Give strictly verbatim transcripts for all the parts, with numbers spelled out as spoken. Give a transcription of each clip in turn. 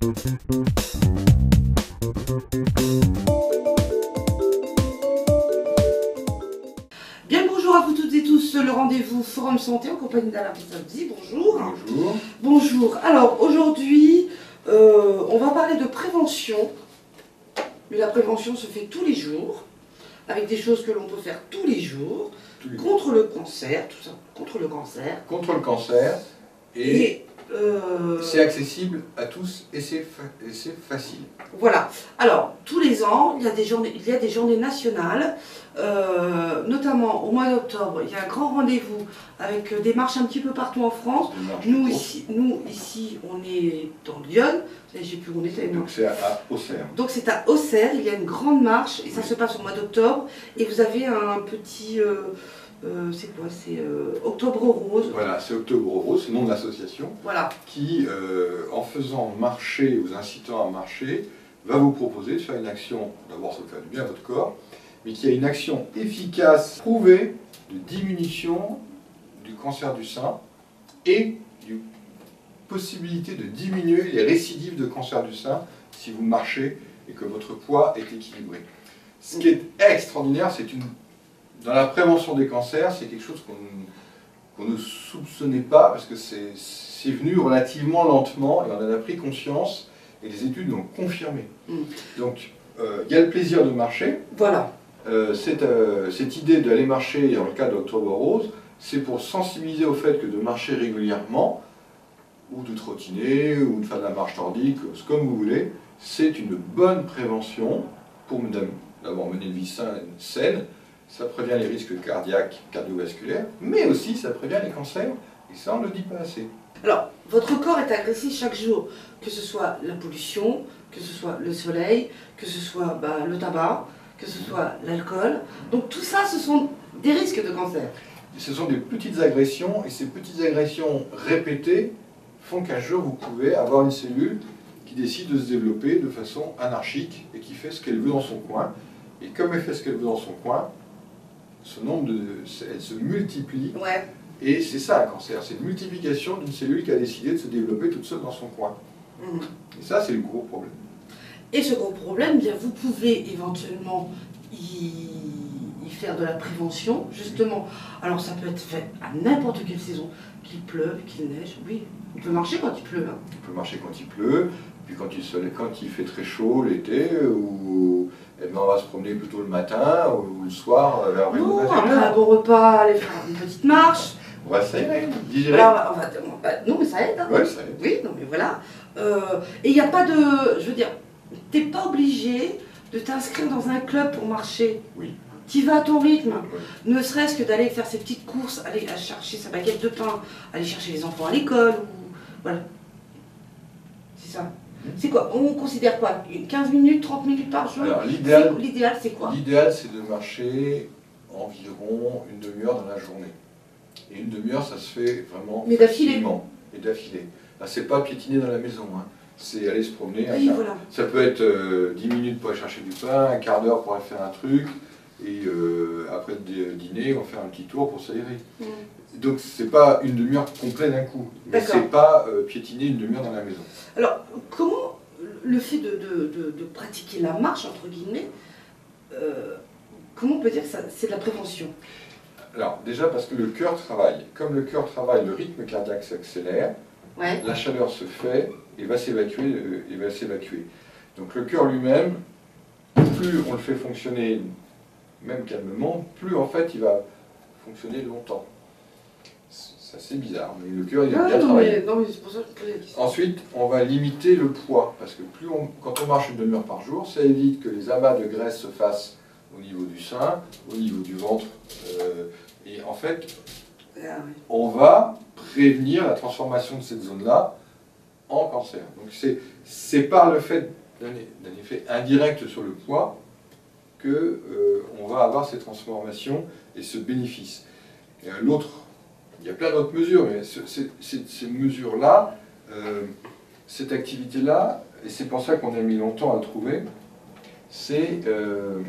Bien bonjour à vous toutes et tous, le rendez-vous Forum Santé en compagnie d'Alain Pisavzi. Bonjour. Bonjour. Bonjour. Alors aujourd'hui, euh, on va parler de prévention. Mais la prévention se fait tous les jours, avec des choses que l'on peut faire tous les jours, Tous les contre le cancer, tout ça, contre le cancer. Contre le cancer, et, Et euh, c'est accessible à tous et c'est fa facile. voilà. Alors, tous les ans, il y a des journées, il y a des journées nationales, euh, notamment au mois d'octobre, il y a un grand rendez-vous avec des marches un petit peu partout en France. Nous ici, nous, ici, on est dans Lyon, je ne sais plus où on était. Donc c'est à, à Auxerre. Donc c'est à Auxerre, il y a une grande marche, et ça Oui. se passe au mois d'octobre, et vous avez un petit... Euh, euh, c'est quoi? C'est euh, Octobre Rose. Voilà, c'est Octobre Rose, c'est le nom de l'association, Voilà. qui, euh, en faisant marcher, vous incitant à marcher, va vous proposer de faire une action, d'abord ça fait du bien à votre corps, mais qui a une action efficace, prouvée, de diminution du cancer du sein et de possibilité de diminuer les récidives de cancer du sein si vous marchez et que votre poids est équilibré. Ce qui est extraordinaire, c'est une... Dans la prévention des cancers, c'est quelque chose qu'on qu'on ne soupçonnait pas, parce que c'est venu relativement lentement, et on en a pris conscience, et les études l'ont confirmé. Mm. Donc, euh, il y a le plaisir de marcher. Voilà. Euh, cette, euh, cette idée d'aller marcher, dans le cas d'Octobre Rose, c'est pour sensibiliser au fait que de marcher régulièrement, ou de trottiner, ou de faire de la marche nordique, comme vous voulez, c'est une bonne prévention pour d'abord mener une vie saine. Ça prévient les risques cardiaques, cardiovasculaires, mais aussi ça prévient les cancers, et ça on ne le dit pas assez. Alors, votre corps est agressé chaque jour, que ce soit la pollution, que ce soit le soleil, que ce soit bah, le tabac, que ce soit l'alcool. Donc tout ça, ce sont des risques de cancer. Et ce sont des petites agressions, et ces petites agressions répétées font qu'un jour vous pouvez avoir une cellule qui décide de se développer de façon anarchique, et qui fait ce qu'elle veut dans son coin. Et comme elle fait ce qu'elle veut dans son coin, ce nombre de, elle se multiplie, ouais. Et c'est ça un cancer, c'est une multiplication d'une cellule qui a décidé de se développer toute seule dans son coin. Mmh. Et ça, c'est le gros problème. Et ce gros problème, bien, vous pouvez éventuellement y, y faire de la prévention, justement. Alors ça peut être fait à n'importe quelle saison, qu'il pleuve, qu'il neige, oui. On peut marcher quand il pleut. Hein. On peut marcher quand il pleut, puis quand il, soleil, quand il fait très chaud l'été, ou eh ben, on va se promener plutôt le matin ou le soir vers vingt-deux heures. Non, après un bon repas, aller faire une petite marche. On va s'aérer, digérer. Voilà, on va, on va, non mais ça aide. Hein. Ouais, ça aide. Oui, non mais voilà. Euh, et il n'y a pas de... Je veux dire, t'es pas obligé de t'inscrire dans un club pour marcher. Oui. Tu vas à ton rythme. Oui. Ne serait-ce que d'aller faire ses petites courses, aller chercher sa baguette de pain, aller chercher les enfants à l'école. Ou... Voilà. C'est ça. C'est quoi? On considère quoi? quinze minutes, trente minutes par jour? Alors l'idéal, l'idéal c'est quoi? L'idéal c'est de marcher environ une demi-heure dans la journée. Et une demi-heure ça se fait vraiment Mais d'affilée. Et d'affilée. Là c'est pas piétiner dans la maison, hein. C'est aller se promener. Oui, voilà. Ça peut être euh, dix minutes pour aller chercher du pain, un quart d'heure pour aller faire un truc, et euh, après le dîner on fait un petit tour pour s'aérer. Mm. Donc c'est pas une demi-heure complète d'un coup, mais c'est pas euh, piétiner une demi-heure dans la maison. Alors comment le fait de, de, de, de pratiquer la marche, entre guillemets, euh, comment on peut dire que c'est de la prévention? Alors déjà parce que le cœur travaille. Comme le cœur travaille, le rythme cardiaque s'accélère, ouais. La chaleur se fait et va s'évacuer. Euh, et va s'évacuer. Donc le cœur lui-même, plus on le fait fonctionner, même calmement, plus en fait il va fonctionner longtemps. C'est assez bizarre, mais le cœur il a ah, bien non, travaillé. Mais, non, mais c'est pour ça que je pose la question. Ensuite, on va limiter le poids, parce que plus on, quand on marche une demi-heure par jour, ça évite que les amas de graisse se fassent au niveau du sein, au niveau du ventre, euh, et en fait, ah, oui. On va prévenir la transformation de cette zone-là en cancer. Donc c'est par le fait d'un effet indirect sur le poids que euh, on va avoir ces transformations et ce bénéfice. Et l'autre, il y a plein d'autres mesures, mais ce, ces, ces, ces mesures-là, euh, cette activité-là, et c'est pour ça qu'on a mis longtemps à le trouver, c'est... Euh,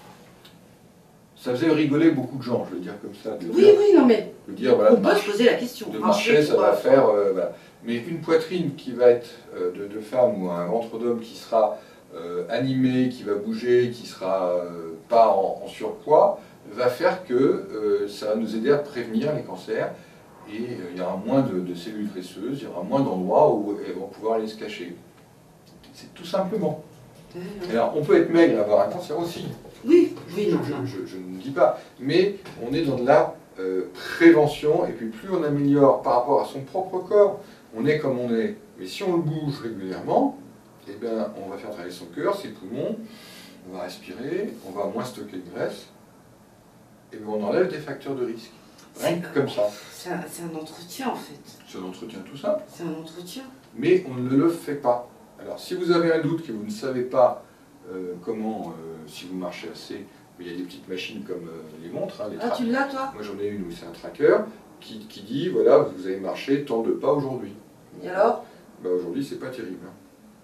ça faisait rigoler beaucoup de gens, je veux dire comme ça. De oui, dire, oui, non mais, de dire, voilà, on peut se poser la question. De marcher, ça va faire... Euh, voilà. Mais une poitrine qui va être euh, de, de femme ou un ventre d'homme qui sera euh, animé, qui va bouger, qui ne sera euh, pas en, en surpoids, va faire que euh, ça va nous aider à prévenir les cancers. Et euh, il y aura moins de, de cellules graisseuses, il y aura moins d'endroits où elles vont pouvoir aller se cacher. C'est tout simplement. Mmh. Alors, on peut être maigre et avoir un cancer aussi. Oui, oui, non, je, non. Je, je, je ne dis pas. Mais on est dans de la euh, prévention, et puis plus on améliore par rapport à son propre corps, on est comme on est. Mais si on le bouge régulièrement, eh bien, on va faire travailler son cœur, ses poumons, on va respirer, on va moins stocker de graisse, et bien on enlève des facteurs de risque. Rien que comme ça. C'est un, un entretien en fait. C'est un entretien tout simple. C'est un entretien. Mais on ne le fait pas. Alors si vous avez un doute, que vous ne savez pas euh, comment, euh, si vous marchez assez, il y a des petites machines comme euh, les montres. Hein, les ah, tu l'as toi? Moi j'en ai une où c'est un tracker qui, qui dit, voilà, vous avez marché tant de pas aujourd'hui. Et alors? Bah, aujourd'hui c'est pas terrible. Hein.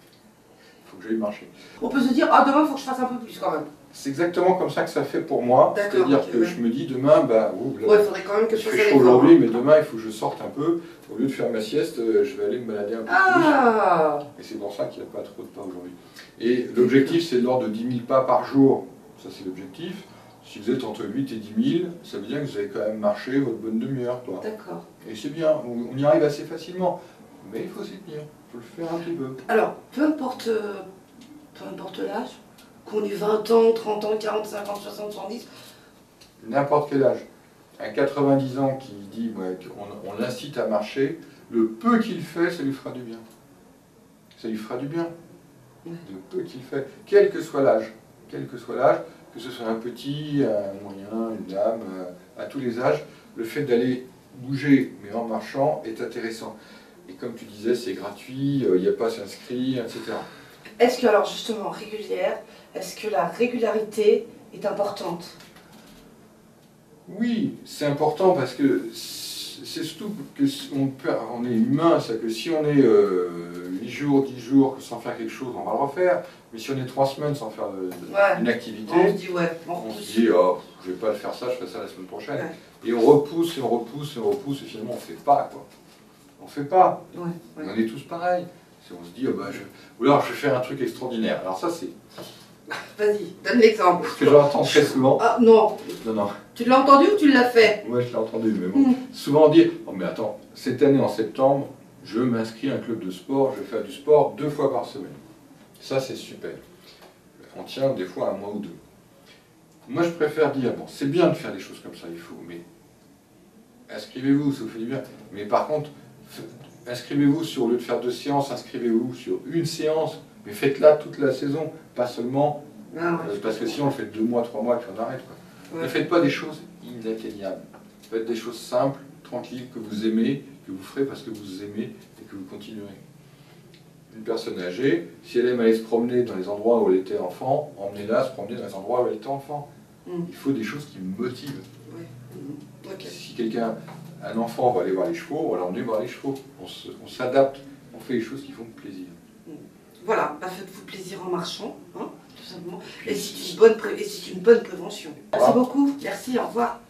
Il faut que j'aille marcher. On peut se dire, ah demain il faut que je fasse un peu plus quand même. C'est exactement comme ça que ça fait pour moi. C'est-à-dire okay, que ouais. je me dis demain, bah, oh, là, ouais, il faudrait quand même que je fasse chaud aujourd'hui, mais demain il faut que je sorte un peu. Au lieu de faire ma sieste, je vais aller me balader un peu ah. plus. Et c'est pour ça qu'il n'y a pas trop de pas aujourd'hui. Et l'objectif c'est de l'ordre de dix mille pas par jour. Ça c'est l'objectif. Si vous êtes entre huit et dix mille, ça veut dire que vous avez quand même marché votre bonne demi-heure. D'accord. Et c'est bien, on y arrive assez facilement. Mais il faut s'y tenir, il faut le faire un petit peu. Alors, peu importe, peu importe l'âge, qu'on ait vingt ans, trente ans, quarante, cinquante, soixante, soixante-dix. N'importe quel âge. Un quatre-vingt-dix ans qui dit ouais, qu'on on l'incite à marcher, le peu qu'il fait, ça lui fera du bien. Ça lui fera du bien. Ouais. Le peu qu'il fait, quel que soit l'âge. Quel que soit l'âge, que ce soit un petit, un moyen, une dame, à tous les âges, le fait d'aller bouger, mais en marchant, est intéressant. Et comme tu disais, c'est gratuit, il n'y a pas à s'inscrire, et cetera. Est-ce que, alors justement, régulière, est-ce que la régularité est importante? Oui, c'est important parce que c'est surtout qu'on on est humain, c'est-à-dire que si on est euh, huit jours, dix jours sans faire quelque chose, on va le refaire. Mais si on est trois semaines sans faire de, de, ouais. une activité, on se dit, ouais, on, on se dit oh, je vais pas le faire ça, je ferai ça la semaine prochaine. Ouais. Et on repousse, et on repousse, et on repousse, et finalement on ne fait pas, quoi. On ne fait pas. Ouais, ouais. On est tous pareils. On se dit, oh bah, je... ou alors je vais faire un truc extraordinaire. Alors ça c'est... Vas-y, donne l'exemple. Ce que j'entends très souvent. Ah non. Non, non. Tu l'as entendu ou tu l'as fait? Moi je l'ai entendu, mais bon. Mmh. Souvent on dit, oh mais attends, cette année en septembre, je m'inscris à un club de sport, je vais faire du sport deux fois par semaine. Ça c'est super. On tient des fois un mois ou deux. Moi je préfère dire, bon c'est bien de faire des choses comme ça, il faut, mais inscrivez-vous, ça vous fait du bien. Mais par contre, inscrivez-vous sur, au lieu de faire deux séances, inscrivez-vous sur une séance, mais faites-la toute la saison, pas seulement, ah ouais, euh, parce que sinon on le fait deux mois, trois mois, et puis on arrête. Quoi. Ouais. Ne faites pas des choses inatteignables. Faites des choses simples, tranquilles, que vous aimez, que vous ferez parce que vous aimez et que vous continuerez. Une personne âgée, si elle aime aller se promener dans les endroits où elle était enfant, emmenez-la se promener dans les endroits où elle était enfant. Mm. Il faut des choses qui me motivent. Ouais. Mm. Okay. Si quelqu'un, un enfant va aller voir les chevaux, on va l'emmener voir les chevaux. On s'adapte, on, on fait les choses qui font plaisir. Mm. Voilà, bah faites-vous plaisir en marchant, hein, tout simplement. Et c'est une bonne, pré... une bonne prévention. Merci beaucoup, merci, au revoir.